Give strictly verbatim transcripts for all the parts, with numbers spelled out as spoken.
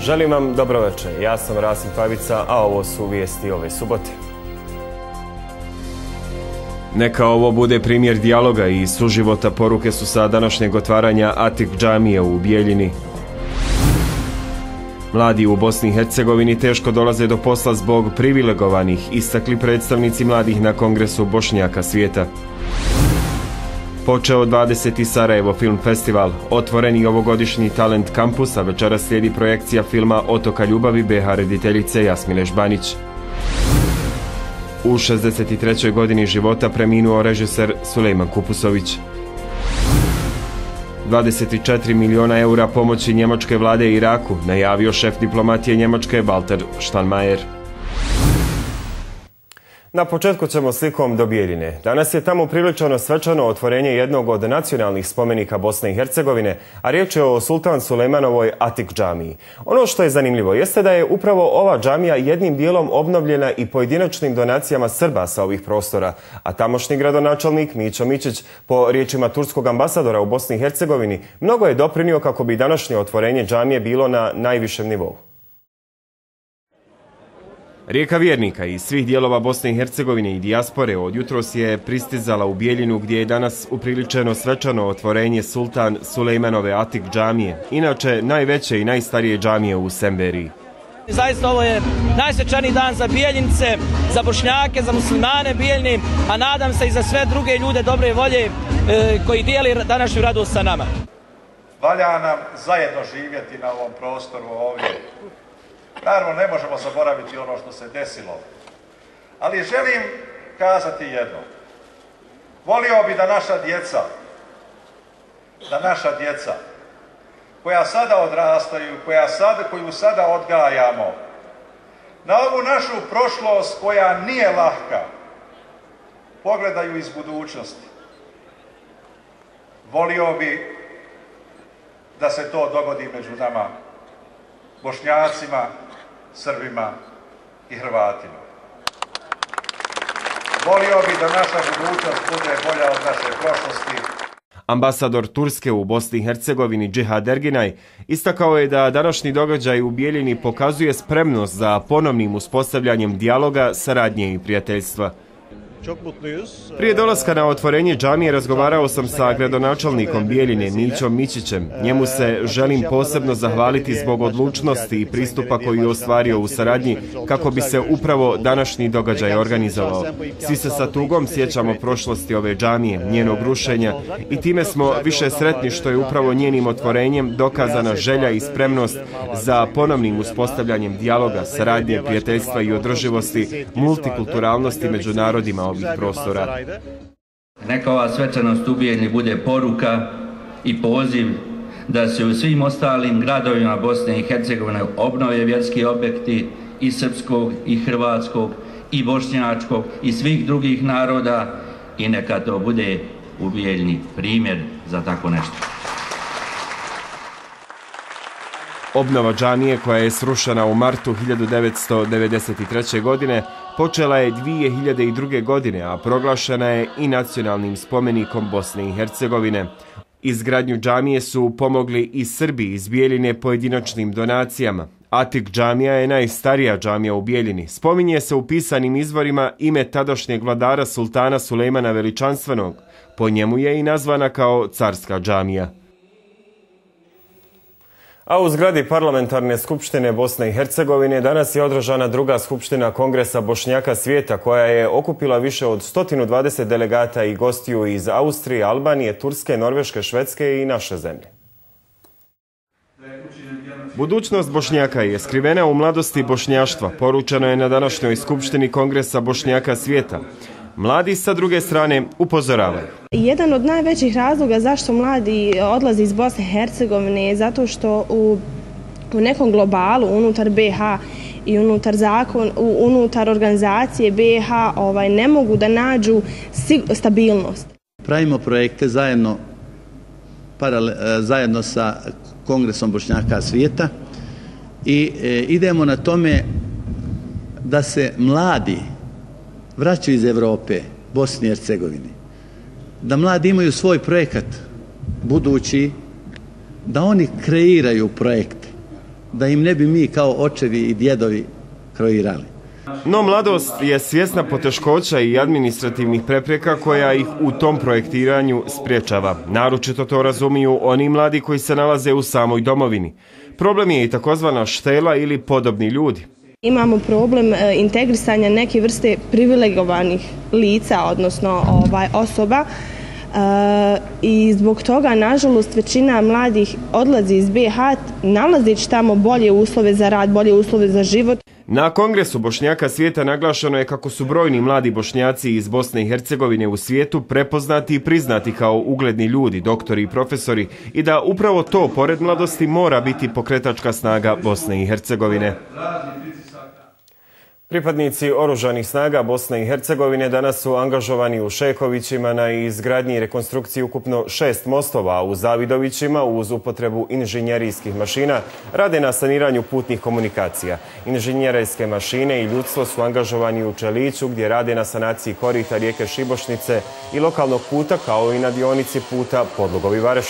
Želim vam dobro večer. Ja sam Rasim Pavica, a ovo su vijesti ove subote. Neka ovo bude primjer dijaloga i suživota, poruke su sa današnjeg otvaranja Atik džamije u Bijeljini. Mladi u Bosni i Hercegovini teško dolaze do posla zbog privilegovanih, istakli predstavnici mladih na Kongresu Bošnjaka svijeta. Počeo dvadeseti Sarajevo film festival, otvoreni ovogodišnji talent kampus, a večera slijedi projekcija filma Otoka ljubavi be ha rediteljice Jasmine Žbanić. U šezdeset trećoj godini života preminuo režiser Sulejman Kupusović. dvadeset četiri miliona eura pomoći njemačke vlade Iraku, najavio šef diplomatije Njemačke Walter Steinmeier. Na početku ćemo slikom do Bijeljine. Danas je tamo priličano svečano otvorenje jednog od nacionalnih spomenika Bosne i Hercegovine, a riječ je o Sultan Sulejmanovoj Atik džamiji. Ono što je zanimljivo jeste da je upravo ova džamija jednim dijelom obnovljena i pojedinačnim donacijama Srba sa ovih prostora, a tamošnji gradonačelnik Mićo Mičić, po riječima turskog ambasadora u Bosni i Hercegovini, mnogo je doprinio kako bi današnje otvorenje džamije bilo na najvišem nivou. Rijeka vjernika iz svih dijelova Bosne i Hercegovine i dijaspore od jutros je pristizala u Bijeljinu, gdje je danas upriličeno svečano otvorenje Sultan Sulejmanove Atik džamije, inače najveće i najstarije džamije u Semberiji. Zaista ovo je najsvečaniji dan za Bijeljince, za Bošnjake, za muslimane Bijeljni, a nadam se i za sve druge ljude dobre volje e, koji dijeli današnju radost sa nama. Valja nam zajedno živjeti na ovom prostoru ovdje. Naravno, ne možemo zaboraviti ono što se desilo, ali želim kazati jedno. Volio bi da naša djeca, da naša djeca, koja sada odrastaju, koja sada, koju sada odgajamo, na ovu našu prošlost koja nije lahka, pogledaju iz budućnosti. Volio bi da se to dogodi među nama, Bošnjacima, Srbima i Hrvatima. Volio bi da naša budućnost bude bolja od naše prošlosti. Ambasador Turske u Bosni i Hercegovini Džihad Erginaj istakao je da današnji događaj u Bijeljini pokazuje spremnost za ponovnim uspostavljanjem dijaloga, saradnje i prijateljstva. Prije dolaska na otvorenje džamije razgovarao sam sa gradonačelnikom Bijeljine Mićom Mičićem. Njemu se želim posebno zahvaliti zbog odlučnosti i pristupa koji je ostvario u saradnji kako bi se upravo današnji događaj organizovao. Svi se sa tugom sjećamo prošlosti ove džamije, njenog rušenja, i time smo više sretni što je upravo njenim otvorenjem dokazana želja i spremnost za ponovnim uspostavljanjem dijaloga, saradnje, prijateljstva i održivosti, multikulturalnosti među narodima ovih prostora. Neka ova svečanost u Bijeljini bude poruka i poziv da se u svim ostalim gradovima Bosne i Hercegovine obnove vjerski objekti i srpskog, i hrvatskog, i bošnjačkog, i svih drugih naroda, i neka to bude u Bijeljini primjer za tako nešto. Obnova džamije, koja je srušena u martu hiljadu devetsto devedeset treće. godine, počela je dvije hiljade druge. godine, a proglašena je i nacionalnim spomenikom Bosne i Hercegovine. Izgradnju džamije su pomogli i Srbi iz Bijeljine pojedinačnim donacijama. Atik džamija je najstarija džamija u Bijeljini. Spominje se u pisanim izvorima ime tadašnjeg vladara Sultana Sulejmana Veličanstvenog. Po njemu je i nazvana kao carska džamija. A u zgradi Parlamentarne skupštine Bosne i Hercegovine danas je održana druga skupština Kongresa Bošnjaka svijeta, koja je okupila više od sto dvadeset delegata i gostiju iz Austrije, Albanije, Turske, Norveške, Švedske i naše zemlje. Budućnost Bošnjaka je skrivena u mladosti bošnjaštva, poručeno je na današnjoj skupštini Kongresa Bošnjaka svijeta. Mladi sa druge strane upozoravaju. Jedan od najvećih razloga zašto mladi odlaze iz Bosne i Hercegovine je zato što u, u nekom globalu unutar be ha i unutar zakon, unutar organizacije be ha ovaj, ne mogu da nađu stabilnost. Pravimo projekte zajedno, parale, zajedno sa Kongresom Bošnjaka svijeta i e, idemo na tome da se mladi vraćaju iz Europe, Bosne i Hercegovine, da mladi imaju svoj projekat budući, da oni kreiraju projekte, da im ne bi mi kao očevi i djedovi kreirali. No mladost je svjesna poteškoća i administrativnih prepreka koja ih u tom projektiranju spriječava. Naročito to razumiju oni mladi koji se nalaze u samoj domovini. Problem je i takozvana štela ili podobni ljudi. Imamo problem integrisanja neke vrste privilegovanih lica, odnosno ovaj, osoba, e, i zbog toga, nažalost, većina mladih odlazi iz B iH nalazeći tamo bolje uslove za rad, bolje uslove za život. Na Kongresu Bošnjaka svijeta naglašeno je kako su brojni mladi Bošnjaci iz Bosne i Hercegovine u svijetu prepoznati i priznati kao ugledni ljudi, doktori i profesori i da upravo to, pored mladosti, mora biti pokretačka snaga Bosne i Hercegovine. Pripadnici oružanih snaga Bosne i Hercegovine danas su angažovani u Šekovićima na izgradnji i rekonstrukciji ukupno šest mostova, a u Zavidovićima uz upotrebu inženjerijskih mašina rade na saniranju putnih komunikacija. Inženjerijske mašine i ljudstvo su angažovani u Čeliću gdje rade na sanaciji korita rijeke Šibošnice i lokalnog puta kao i na dionici puta Podlugovi-Vareš.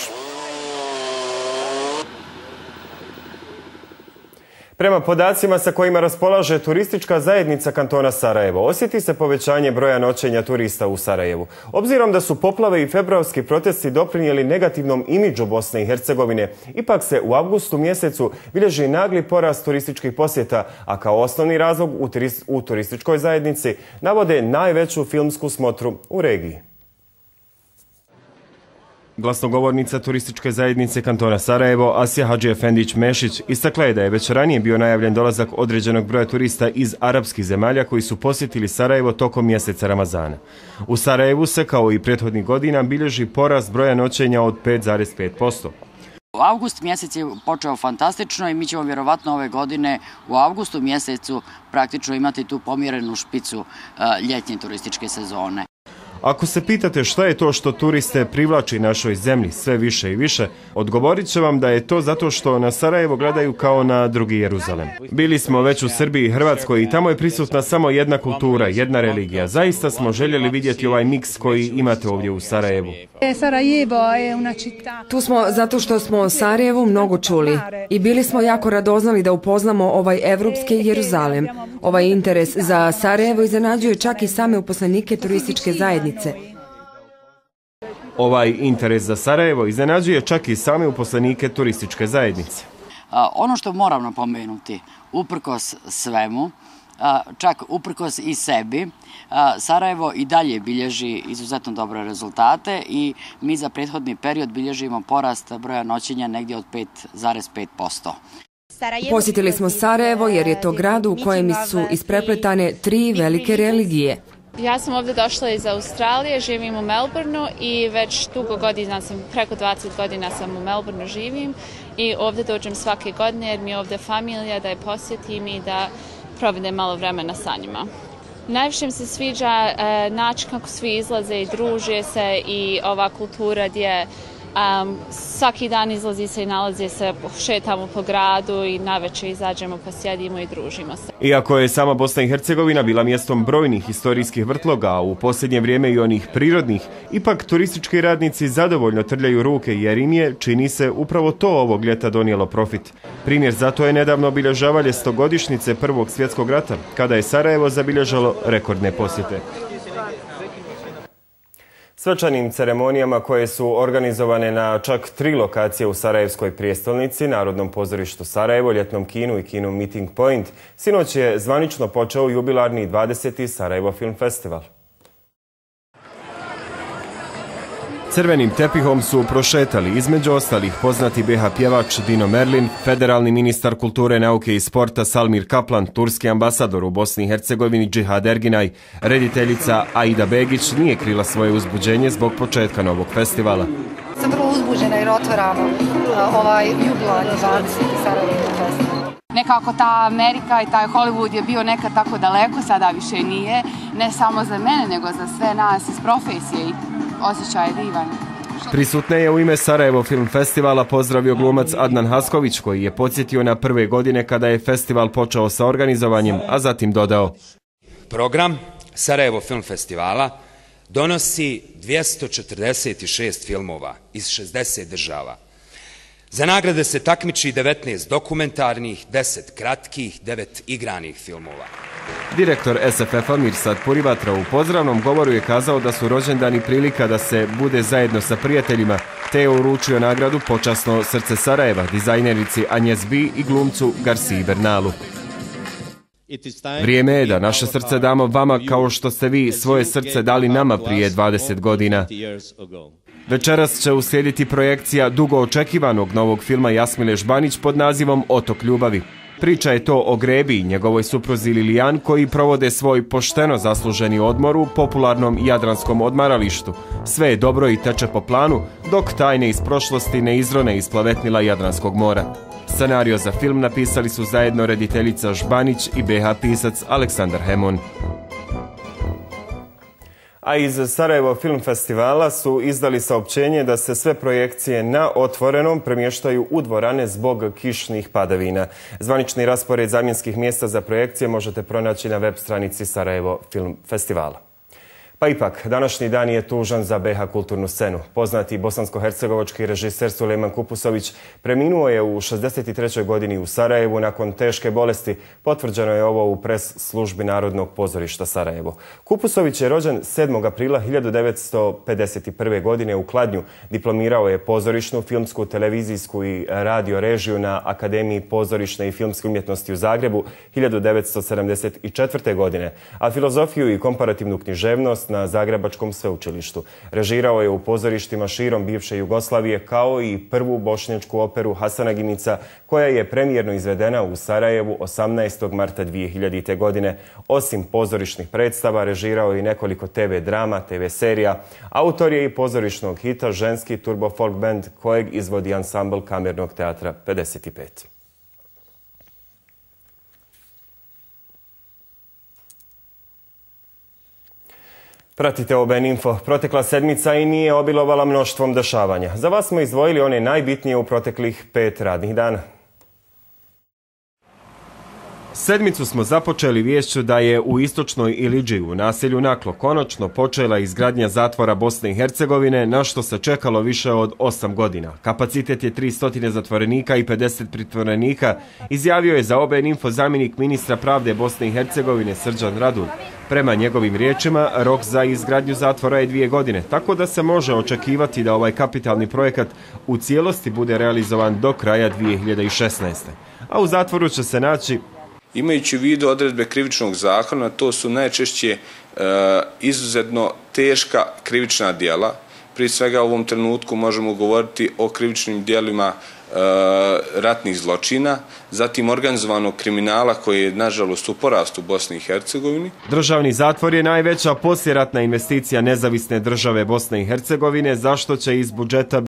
Prema podacima sa kojima raspolaže turistička zajednica kantona Sarajevo, osjeti se povećanje broja noćenja turista u Sarajevu. Obzirom da su poplave i februarski protesti doprinijeli negativnom imidžu Bosne i Hercegovine, ipak se u avgustu mjesecu bilježi nagli porast turističkih posjeta, a kao osnovni razlog u, turist, u turističkoj zajednici navode najveću filmsku smotru u regiji. Glasnogovornica turističke zajednice kantona Sarajevo, Asija Hadžiefendić-Mešić, istakla je da je već ranije bio najavljen dolazak određenog broja turista iz arapskih zemalja koji su posjetili Sarajevo tokom mjeseca Ramazana. U Sarajevu se, kao i prethodnih godina, bilježi porast broja noćenja od pet zarez pet posto. Avgust mjesec je počeo fantastično i mi ćemo vjerovatno ove godine u avgustu mjesecu praktično imati tu pomjerenu špicu ljetnje turističke sezone. Ako se pitate šta je to što turiste privlači našoj zemlji sve više i više, odgovorit će vam da je to zato što na Sarajevo gledaju kao na drugi Jeruzalem. Bili smo već u Srbiji i Hrvatskoj i tamo je prisutna samo jedna kultura, jedna religija. Zaista smo željeli vidjeti ovaj miks koji imate ovdje u Sarajevu. Tu smo zato što smo o Sarajevu mnogo čuli i bili smo jako radoznali da upoznamo ovaj evropski Jeruzalem. Ovaj interes za Sarajevo iznenađuje čak i same uposlenike turističke zajednice. Ovaj interes za Sarajevo iznenađuje čak i same uposlenike turističke zajednice. A, ono što moram napomenuti, uprkos svemu, a, čak uprkos i sebi, a, Sarajevo i dalje bilježi izuzetno dobre rezultate i mi za prethodni period bilježimo porast broja noćenja negdje od pet zarez pet posto. Posjetili smo Sarajevo jer je to grad u kojem su isprepletane tri velike religije. Ja sam ovdje došla iz Australije, živim u Melbourneu i već dugo godina sam, preko dvadeset godina sam u Melbourneu živim i ovdje dođem svake godine jer mi je ovdje familija da je posjetim i da provedem malo vremena sa njima. Najviše mi se sviđa e, način kako svi izlaze i druže se i ova kultura gdje Um, svaki dan izlazi se i nalazi se, šetamo po gradu i navečer izađemo pa sjedimo i družimo se. Iako je sama Bosna i Hercegovina bila mjestom brojnih historijskih vrtloga, a u posljednje vrijeme i onih prirodnih, ipak turistički radnici zadovoljno trljaju ruke jer im je, čini se, upravo to ovog ljeta donijelo profit. Primjer za to je nedavno obilježavanje stogodišnjice Prvog svjetskog rata, kada je Sarajevo zabilježalo rekordne posjete. Svečanim ceremonijama koje su organizovane na čak tri lokacije u Sarajevskoj prijestolnici, Narodnom pozorištu Sarajevo, Ljetnom kinu i kinu Meeting Point, sinoć je zvanično počeo jubilarni dvadeseti Sarajevo Film Festival. Crvenim tepihom su prošetali između ostalih poznati B iH pjevač Dino Merlin, federalni ministar kulture, nauke i sporta Salmir Kaplan, turski ambasador u Bosni i Hercegovini Džihad Erginaj, rediteljica Aida Begić nije krila svoje uzbuđenje zbog početka novog festivala. Sam vrlo uzbuđena jer otvaramo ovaj jubilarni dvadeseti Sarajevo festival. Nekako ta Amerika i taj Hollywood je bio nekad tako daleko, sada više nije, ne samo za mene, nego za sve nas iz profesije i osjećaj je divan. Prisutne je u ime Sarajevo Film Festivala pozdravio glumac Adnan Hasković koji je podsjetio na prve godine kada je festival počeo sa organizovanjem, a zatim dodao: Program Sarajevo Film Festivala donosi dvjesto četrdeset šest filmova iz šezdeset država. Za nagrade se takmiči devetnaest dokumentarnih, deset kratkih, devet igranih filmova. Direktor S F F-a Mirsad Purivatra u pozdravnom govoru je kazao da su rođendani prilika da se bude zajedno sa prijateljima, te je uručio nagradu Počasno srce Sarajeva dizajnerici Anjes B i glumcu Garciji Bernalu. Vrijeme je da naše srce damo vama kao što ste vi svoje srce dali nama prije dvadeset godina. Večeras će uslijediti projekcija dugo očekivanog novog filma Jasmile Žbanić pod nazivom Otok ljubavi. Priča je to o Grebi i njegovoj supruzi Lilijan koji provode svoj pošteno zasluženi odmor u popularnom jadranskom odmaralištu. Sve je dobro i teče po planu, dok tajne iz prošlosti ne izrone iz plavetnila Jadranskog mora. Scenario za film napisali su zajedno rediteljica Žbanić i B H pisac Aleksandar Hemon. A iz Sarajevo Film Festivala su izdali saopćenje da se sve projekcije na otvorenom premještaju u dvorane zbog kišnih padavina. Zvanični raspored zamjenskih mjesta za projekcije možete pronaći na web stranici Sarajevo Film Festivala. Pa ipak, današnji dan je tužan za B H kulturnu scenu. Poznati bosansko-hercegovački režiser Sulejman Kupusović preminuo je u šezdeset trećoj godini u Sarajevu nakon teške bolesti. Potvrđeno je ovo u pres službi Narodnog pozorišta Sarajevo. Kupusović je rođen sedmog aprila hiljadu devetsto pedeset prve. godine u Kladnju. Diplomirao je pozorišnu, filmsku, televizijsku i radio režiju na Akademiji pozorišne i filmske umjetnosti u Zagrebu hiljadu devetsto sedamdeset četvrte. godine, a filozofiju i komparativnu književnost na Zagrebačkom sveučilištu. Režirao je u pozorištima širom bivše Jugoslavije kao i prvu bošnjačku operu Hasanaginica koja je premijerno izvedena u Sarajevu osamnaestog marta dvije hiljadite. godine. Osim pozorišnih predstava režirao je i nekoliko te ve drama, te ve serija. Autor je i pozorišnog hita Ženski turbo folk band kojeg izvodi ansambl Kamernog teatra pedeset pet. Pratite O B N Info. Protekla sedmica i nije obilovala mnoštvom dešavanja. Za vas smo izdvojili one najbitnije u proteklih pet radnih dana. Sedmicu smo započeli viješću da je u istočnoj Ilidži u naselju Naklo konačno počela izgradnja zatvora Bosne i Hercegovine, na što se čekalo više od osam godina. Kapacitet je tristo zatvorenika i pedeset pritvorenika, izjavio je za O B N Info zamjenik ministra pravde Bosne i Hercegovine Srđan Radulj. Prema njegovim riječima, rok za izgradnju zatvora je dvije godine, tako da se može očekivati da ovaj kapitalni projekat u cijelosti bude realizovan do kraja dvije hiljade šesnaeste. A u zatvoru će se naći... Imajući u vidu odredbe krivičnog zakona, to su najčešće e, izuzetno teška krivična djela. Prije svega u ovom trenutku možemo govoriti o krivičnim djelima e, ratnih zločina, zatim organizovanog kriminala koji je nažalost u porastu u Bosni i Hercegovini. Državni zatvor je najveća poslijeratna investicija nezavisne države Bosne i Hercegovine, zašto će iz budžeta